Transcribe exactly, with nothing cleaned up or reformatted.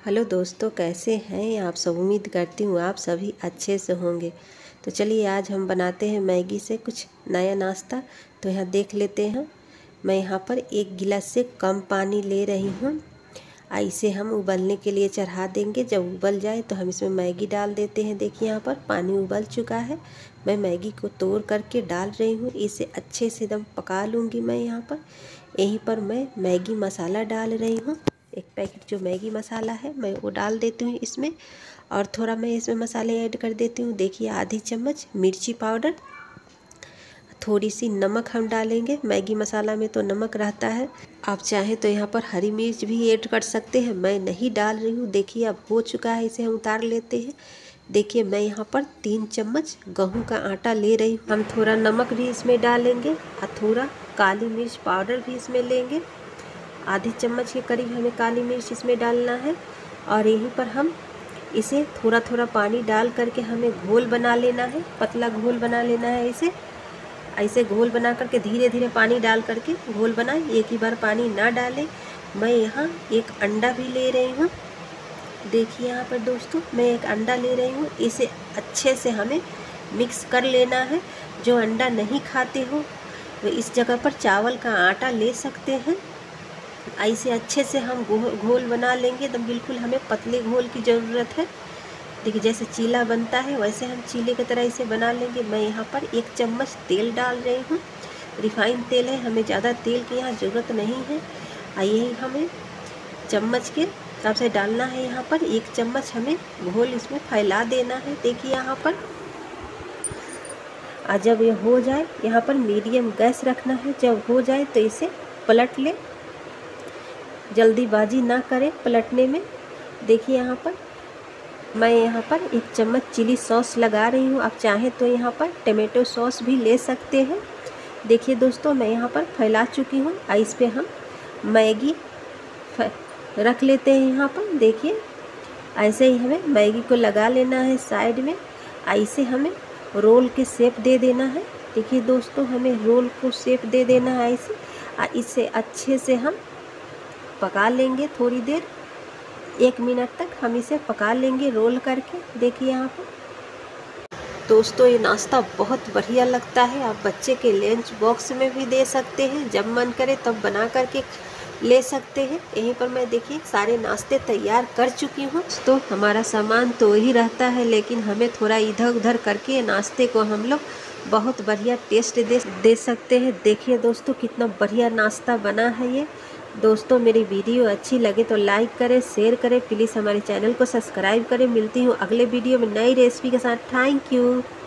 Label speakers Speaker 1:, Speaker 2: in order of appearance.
Speaker 1: Hello दोस्तों, कैसे हैं आप सब। उम्मीद करती हूँ आप सभी अच्छे से होंगे। तो चलिए आज हम बनाते हैं मैगी से कुछ नया नाश्ता। तो यहाँ देख लेते हैं। मैं यहाँ पर एक गिलास से कम पानी ले रही हूँ। इसे हम उबलने के लिए चढ़ा देंगे। जब उबल जाए तो हम इसमें मैगी डाल देते हैं। देखिए यहाँ पर पानी उबल चुका है। मैं मैगी को तोड़ करके डाल रही हूँ। इसे अच्छे से एकदम पका लूँगी। मैं यहाँ पर यहीं पर मैं मैगी मसाला डाल रही हूँ। एक पैकेट जो मैगी मसाला है मैं वो डाल देती हूँ इसमें, और थोड़ा मैं इसमें मसाले ऐड कर देती हूँ। देखिए आधी चम्मच मिर्ची पाउडर, थोड़ी सी नमक हम डालेंगे। मैगी मसाला में तो नमक रहता है। आप चाहें तो यहाँ पर हरी मिर्च भी ऐड कर सकते हैं, मैं नहीं डाल रही हूँ। देखिए अब हो चुका है, इसे हम उतार लेते हैं। देखिए मैं यहाँ पर तीन चम्मच गेहूं का आटा ले रही हूँ। हम थोड़ा नमक भी इसमें डालेंगे और थोड़ा काली मिर्च पाउडर भी इसमें लेंगे। आधी चम्मच के करीब हमें काली मिर्च इसमें डालना है। और यहीं पर हम इसे थोड़ा थोड़ा पानी डाल करके हमें घोल बना लेना है। पतला घोल बना लेना है। इसे ऐसे घोल बना करके धीरे धीरे पानी डाल करके घोल बनाएं, एक ही बार पानी ना डालें। मैं यहाँ एक अंडा भी ले रही हूँ। देखिए यहाँ पर दोस्तों मैं एक अंडा ले रही हूँ। इसे अच्छे से हमें मिक्स कर लेना है। जो अंडा नहीं खाते हो वो इस जगह पर चावल का आटा ले सकते हैं। ऐसे अच्छे से हम घोल बना लेंगे। तो बिल्कुल हमें पतले घोल की ज़रूरत है। देखिए जैसे चीला बनता है वैसे हम चीले की तरह इसे बना लेंगे। मैं यहाँ पर एक चम्मच तेल डाल रही हूँ। रिफाइंड तेल है, हमें ज़्यादा तेल की यहाँ ज़रूरत नहीं है। यही हमें चम्मच के हिसाब से डालना है। यहाँ पर एक चम्मच हमें घोल इसमें फैला देना है। देखिए यहाँ पर और जब ये हो जाए, यहाँ पर मीडियम गैस रखना है। जब हो जाए तो इसे पलट लें, जल्दीबाजी ना करें पलटने में। देखिए यहाँ पर मैं यहाँ पर एक चम्मच चिली सॉस लगा रही हूँ। आप चाहें तो यहाँ पर टमाटो सॉस भी ले सकते हैं। देखिए दोस्तों मैं यहाँ पर फैला चुकी हूँ। इस पे हम मैगी रख लेते हैं। यहाँ पर देखिए ऐसे ही हमें मैगी को लगा लेना है साइड में। ऐसे हमें रोल के शेप दे देना है। देखिए दोस्तों हमें रोल को शेप दे देना है ऐसे। और इसे अच्छे से हम पका लेंगे थोड़ी देर, एक मिनट तक हम इसे पका लेंगे रोल करके। देखिए यहाँ पर दोस्तों ये नाश्ता बहुत बढ़िया लगता है। आप बच्चे के लंच बॉक्स में भी दे सकते हैं, जब मन करे तब बना करके ले सकते हैं। यहीं पर मैं देखिए सारे नाश्ते तैयार कर चुकी हूँ। तो हमारा सामान तो वही रहता है, लेकिन हमें थोड़ा इधर उधर करके नाश्ते को हम लोग बहुत बढ़िया टेस्ट दे दे सकते हैं। देखिए दोस्तों कितना बढ़िया नाश्ता बना है ये। दोस्तों मेरी वीडियो अच्छी लगे तो लाइक करें, शेयर करें, प्लीज़ हमारे चैनल को सब्सक्राइब करें। मिलती हूँ अगले वीडियो में नई रेसिपी के साथ। Thank you.